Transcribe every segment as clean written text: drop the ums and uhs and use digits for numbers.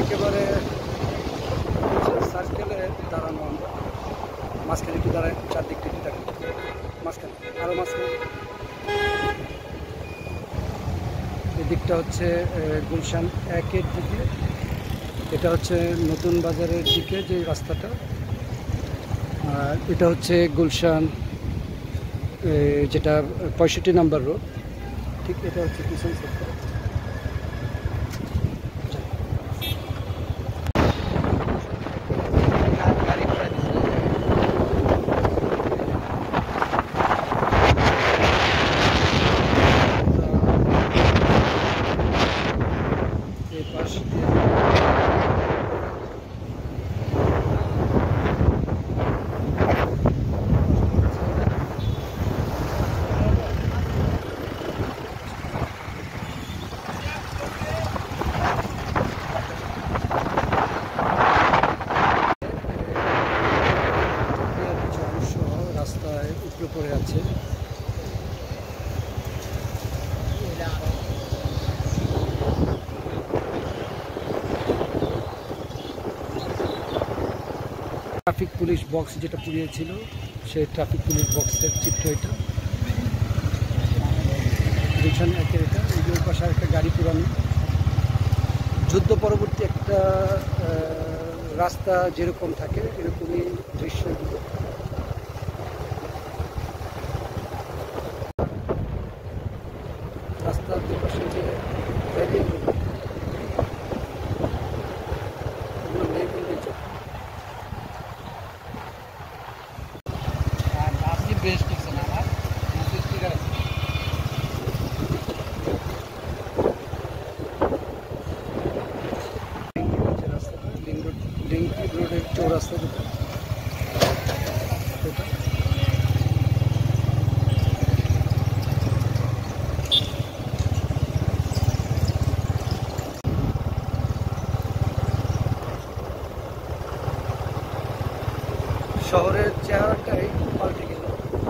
একেবারে সার্কেলে দাঁড়ানো আমরা, মাঝখানে একটু দাঁড়ায়, চারদিকটা একটু দেখেন, মাঝখানে আরও মাঝখানে। এদিকটা হচ্ছে গুলশান 1-এর দিকে, এটা হচ্ছে নতুন বাজারের দিকে যে রাস্তাটা, আর এটা হচ্ছে গুলশান যেটা 65 নম্বর রোড, ঠিক এটা হচ্ছে পিছন সাইডটা। রাস্তায় উপরে পড়ে আছে। ট্রাফিক পুলিশ বক্স যেটা পুড়িয়েছিল সেই ট্রাফিক পুলিশ বক্সের চিত্র এটা, গুলশান 1-এর এটা। এই যে পাশে একটা গাড়ি পুরানো, যুদ্ধ পরবর্তী একটা রাস্তা যেরকম থাকে এরকমই দৃশ্যগুলো। রাস্তার দুপাশে যে বেশ কিছু না আমার লিঙ্ক রোডের চৌরাস্তা যেটা, শহরের চেহারাটাই পাল্টে গেল।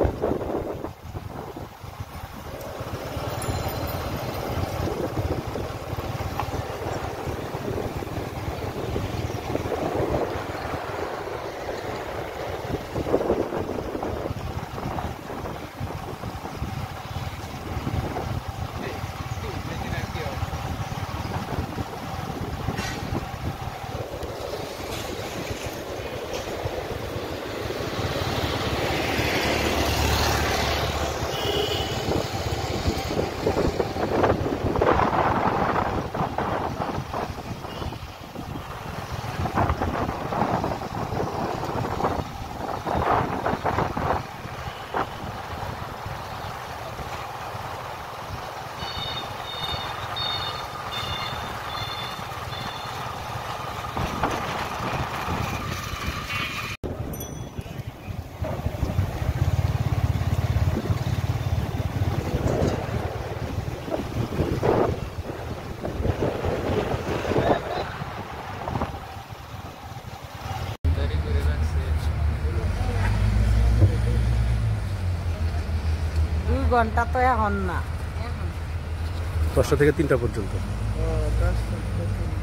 ঘন্টা তো এখন না, 10টা থেকে 3টা পর্যন্ত। 10টা থেকে